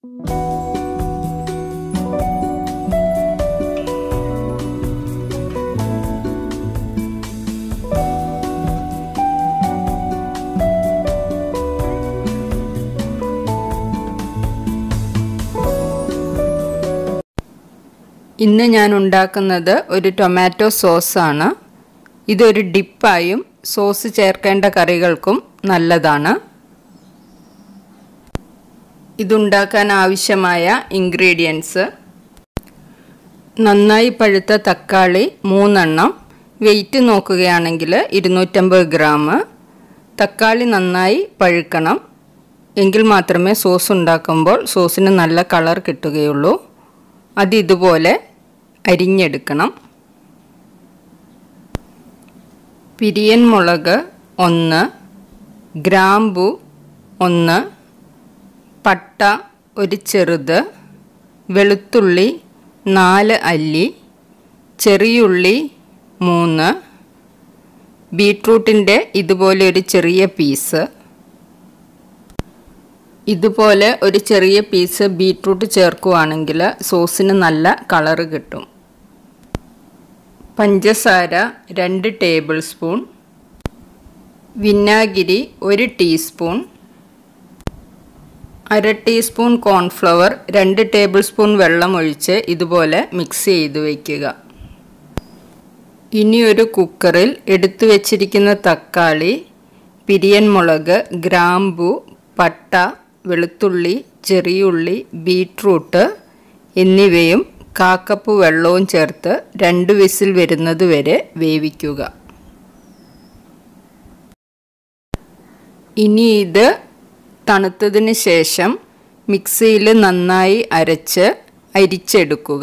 ഇന്ന് ഞാൻ ഉണ്ടാക്കുന്നത് ഒരു ടൊമാറ്റോ സോസാണ്. ഇതൊരു ഡിപ്പായും സോസ് ചേർക്കേണ്ട കറികൾക്കും നല്ലതാണ്. ഇതുണ്ടാക്കാൻ ആവശ്യമായ ഇൻഗ്രീഡിയൻസ്: നന്നായി പഴുത്ത തക്കാളി 3 എണ്ണം, വെയിറ്റ് നോക്കുകയാണെങ്കിൽ 250 ഗ്രാം. തക്കാളി നന്നായി പഴുക്കണം, എങ്കിൽ മാത്രമേ സോസ് ഉണ്ടാക്കുമ്പോൾ സോസിന് നല്ല കളർ കിട്ടുകയുള്ളൂ. അത് ഇതുപോലെ അരിഞ്ഞെടുക്കണം. പിരിയൻ മുളക് 1, ഗ്രാമ്പു 1, പട്ട ഒരു ചെറുത്, വെളുത്തുള്ളി 4 അല്ലി, ചെറിയുള്ളി 3, ബീട്രൂട്ടിൻ്റെ ഇതുപോലെ ഒരു ചെറിയ പീസ്. ഇതുപോലെ ഒരു ചെറിയ പീസ് ബീട്രൂട്ട് ചേർക്കുകയാണെങ്കിൽ സോസിന് നല്ല കളറ് കിട്ടും. പഞ്ചസാര 2 ടേബിൾ സ്പൂൺ, വിനാഗിരി 1 teaspoon, 1/2 teaspoon cornflour, 2 tablespoon വെള്ളം ഒഴിച്ച് ഇതുപോലെ മിക്സ് ചെയ്ത് വയ്ക്കുക. ഇനി ഒരു കുക്കറിൽ എടുത്തു വച്ചിരിക്കുന്ന തക്കാളി, പിരിയൻ മുളക്, ഗ്രാമ്പു, പട്ട, വെളുത്തുള്ളി, ചെറിയുള്ളി, ബീട്രൂട്ട് എന്നിവയും 1/4 കപ്പ് വെള്ളവും ചേർത്ത് 2 വിസിൽ വരുന്നത് വരെ വേവിക്കുക. ഇനി ഇത് തണുത്തതിന് ശേഷം മിക്സിയിൽ നന്നായി അരിച്ചെടുക്കുക.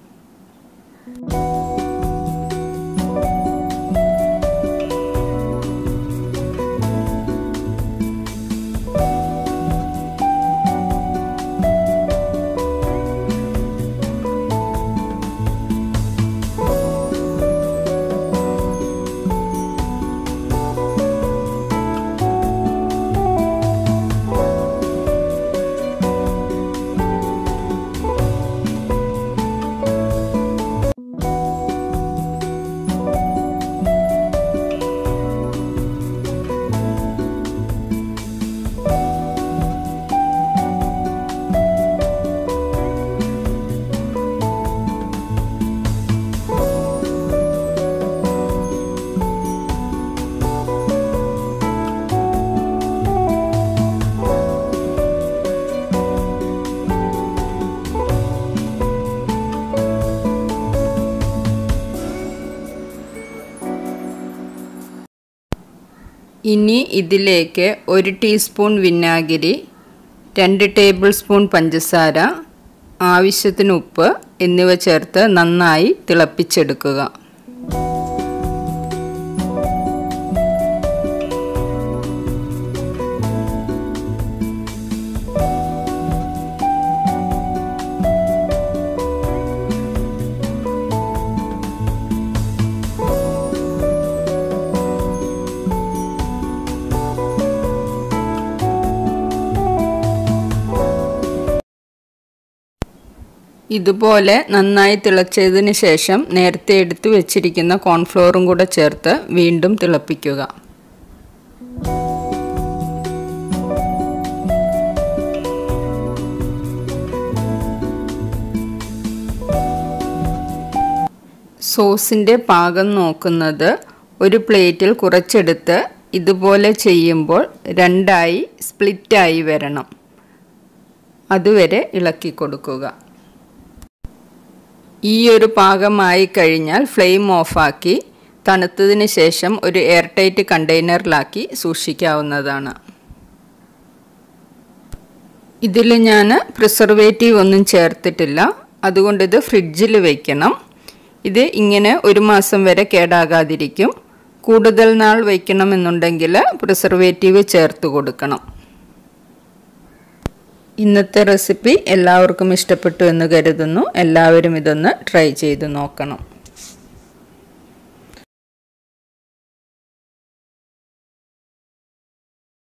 ഇനി ഇതിലേക്ക് 1 ടീസ്പൂൺ വിനാഗിരി, 2 ടേബിൾ സ്പൂൺ പഞ്ചസാര, ആവശ്യത്തിന് ഉപ്പ് എന്നിവ ചേർത്ത് നന്നായി തിളപ്പിച്ചെടുക്കുക. ഇതുപോലെ നന്നായി തിളച്ചതിന് ശേഷം നേരത്തെ എടുത്തു വെച്ചിരിക്കുന്ന കോൺഫ്ലോറും കൂടെ ചേർത്ത് വീണ്ടും തിളപ്പിക്കുക. സോസിൻ്റെ പാകം നോക്കുന്നത് ഒരു പ്ലേറ്റിൽ കുറച്ചെടുത്ത് ഇതുപോലെ ചെയ്യുമ്പോൾ 2ആയി സ്പ്ലിറ്റായി വരണം. അതുവരെ ഇളക്കി കൊടുക്കുക. ഈ ഒരു പാകമായി കഴിഞ്ഞാൽ ഫ്ലെയിം ഓഫാക്കി തണുത്തതിന് ശേഷം ഒരു എയർ ടൈറ്റ് കണ്ടെയ്നറിലാക്കി സൂക്ഷിക്കാവുന്നതാണ്. ഇതിൽ ഞാൻ പ്രിസർവേറ്റീവ് ഒന്നും ചേർത്തിട്ടില്ല, അതുകൊണ്ട് ഇത് ഫ്രിഡ്ജിൽ വയ്ക്കണം. ഇത് ഇങ്ങനെ 1 മാസം വരെ കേടാകാതിരിക്കും. കൂടുതൽ നാൾ വയ്ക്കണമെന്നുണ്ടെങ്കിൽ പ്രിസർവേറ്റീവ് ചേർത്ത് കൊടുക്കണം. ഇന്നത്തെ റെസിപ്പി എല്ലാവർക്കും ഇഷ്ടപ്പെട്ടു എന്ന് കരുതുന്നു. എല്ലാവരും ഇതൊന്ന് ട്രൈ ചെയ്ത് നോക്കണം.